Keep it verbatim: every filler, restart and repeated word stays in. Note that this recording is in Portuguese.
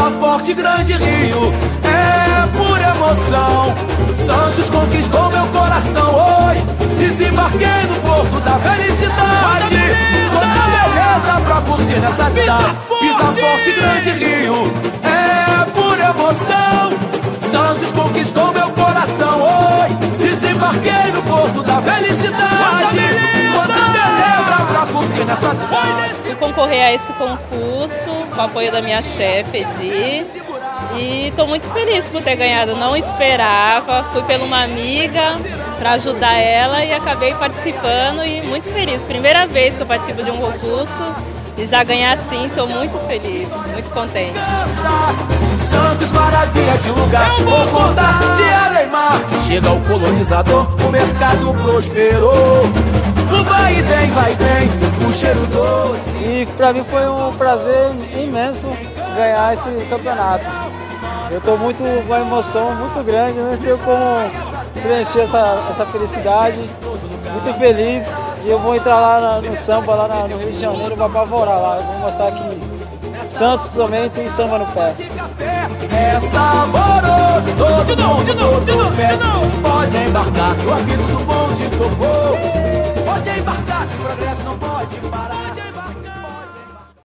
Pisa Forte, Grande Rio, é pura emoção. Santos conquistou meu coração, oi. Desembarquei no porto da felicidade. Toda beleza pra curtir nessa cidade. Pisa Forte, Grande Rio, é pura emoção. Santos conquistou meu coração, oi. Desembarquei no porto da felicidade. Toda beleza pra curtir nessa cidade. Fui concorrer a esse concurso com o apoio da minha chefe, Edi, e estou muito feliz por ter ganhado. Não esperava, fui pela uma amiga para ajudar ela e acabei participando e muito feliz. Primeira vez que eu participo de um concurso e já ganhar assim, estou muito feliz, muito contente. Santos, maravilha de lugar, eu vou contar de Alemar. Chega o colonizador, o mercado prosperou. O vai e vem, vai e vem, o cheiro doce. E para mim foi um prazer imenso ganhar esse campeonato. Eu estou muito com uma emoção muito grande, não sei como preencher essa, essa felicidade. Muito feliz e eu vou entrar lá no samba, lá no Rio de Janeiro, para apavorar lá. Eu vou mostrar que Santos também tem samba no pé. É saboroso, todo de novo, de novo, de novo, de novo. Pode embarcar, o amigo do bonde tocou. Pode embarcar, que o progresso não pode parar.